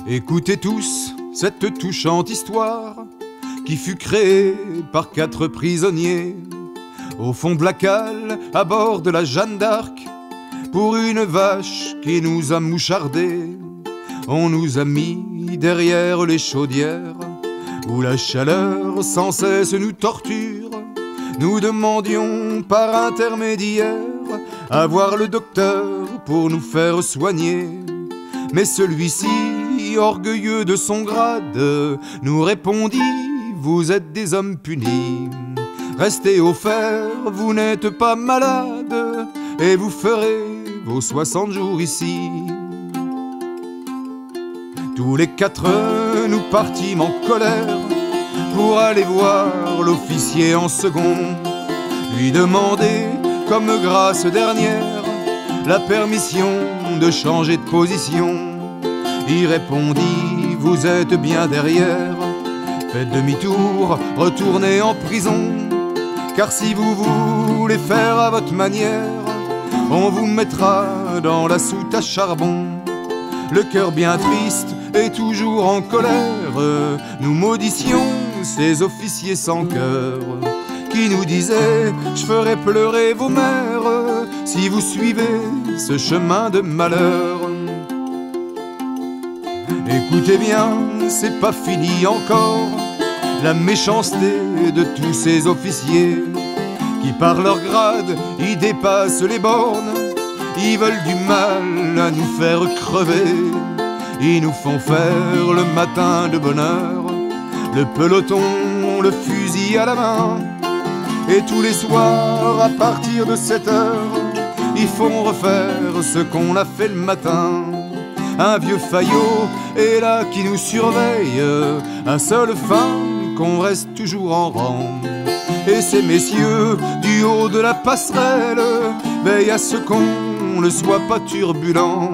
Écoutez tous cette touchante histoire qui fut créée par 4 prisonniers au fond de la cale à bord de la Jeanne d'Arc pour une vache qui nous a mouchardés. On nous a mis derrière les chaudières où la chaleur sans cesse nous torture. Nous demandions par intermédiaire à voir le docteur pour nous faire soigner. Mais celui-ci, orgueilleux de son grade, nous répondit: vous êtes des hommes punis. Restez au fer, vous n'êtes pas malade, et vous ferez vos 60 jours ici. Tous les 4 nous partîmes en colère pour aller voir l'officier en second, lui demander comme grâce dernière la permission de changer de position. Il répondit: vous êtes bien derrière, faites demi-tour, retournez en prison. Car si vous voulez faire à votre manière, on vous mettra dans la soute à charbon. Le cœur bien triste et toujours en colère, nous maudissions ces officiers sans cœur qui nous disaient: je ferai pleurer vos mères si vous suivez ce chemin de malheur. Écoutez bien, c'est pas fini encore la méchanceté de tous ces officiers qui par leur grade y dépassent les bornes. Ils veulent du mal à nous faire crever. Ils nous font faire le matin de bonne heure le peloton, le fusil à la main. Et tous les soirs à partir de 7 heures, ils font refaire ce qu'on a fait le matin. Un vieux faillot est là qui nous surveille, à seule fin qu'on reste toujours en rang. Et ces messieurs du haut de la passerelle veillent à ce qu'on ne soit pas turbulent.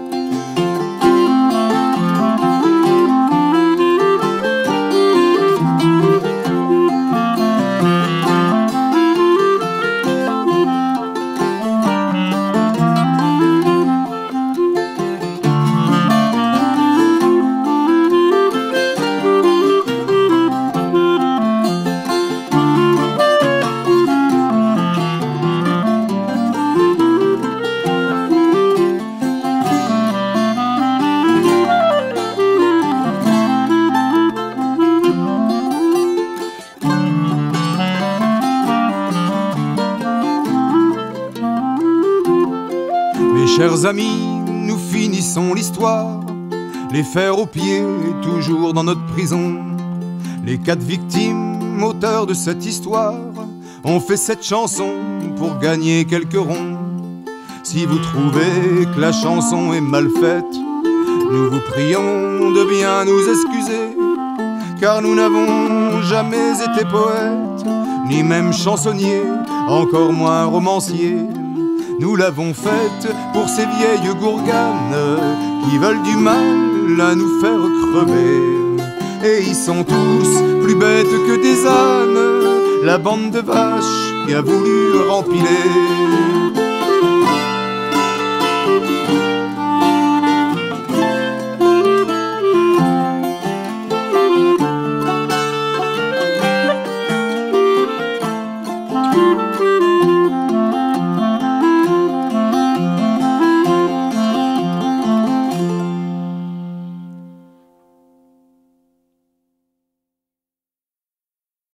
Mes chers amis, nous finissons l'histoire, les fers aux pieds, toujours dans notre prison. Les 4 victimes, auteurs de cette histoire, ont fait cette chanson pour gagner quelques ronds. Si vous trouvez que la chanson est mal faite, nous vous prions de bien nous excuser, car nous n'avons jamais été poètes, ni même chansonniers, encore moins romanciers. Nous l'avons faite pour ces vieilles gourganes qui veulent du mal à nous faire crever. Et ils sont tous plus bêtes que des ânes, la bande de vaches qui a voulu rempiler.